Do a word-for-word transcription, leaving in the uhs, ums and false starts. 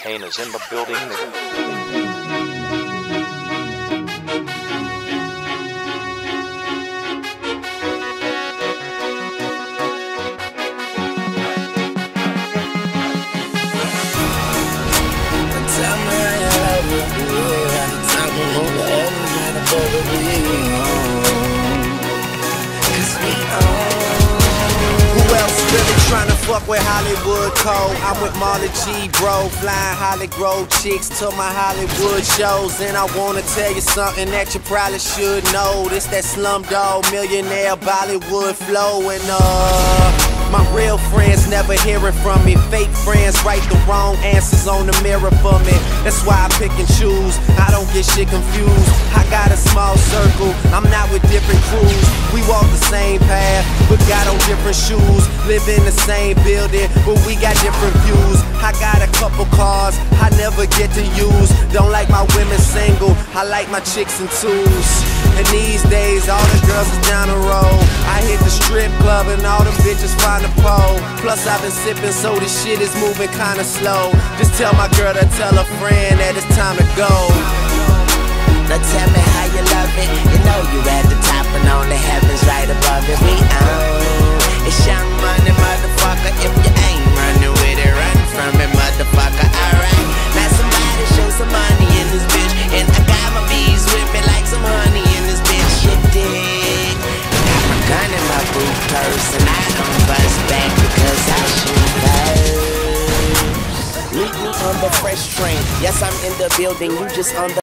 Cocaine is in the building. Who else really tryna fuck with Hollywood Code? I'm with Marley G, bro, flying Holly Grove chicks to my Hollywood shows. And I wanna tell you something that you probably should know. This that Slumdog Millionaire Bollywood flow. And uh my real friends never hearing from me. Fake friends write the wrong answers on the mirror for me. That's why I pick and choose, I don't get shit confused. I got a small circle, I'm not with different crews. We walk the same path, but got on different shoes. Live in the same building, but we got different views. I got a couple cars I never get to use. Don't like my women single, I like my chicks in twos. And these days all the girls is down the road. I hit the strip club and all them bitches find a pole. Plus I've been sipping, so this shit is moving kinda slow. Just tell my girl to tell a friend that it's time to go. Now tell me how you love it. You know you at the top and on the heavens right above it. We own it's Young Money, motherfucker. If you ain't running with it, run from it, motherfucker. Alright, now somebody show some money in this bitch. And I got my bees with me like some honey in this bitch. You dig? Got my gun in my boot purse and I don't bust back because I shoot first. Meet me on the fresh train. Yes, I'm in the building, you just on the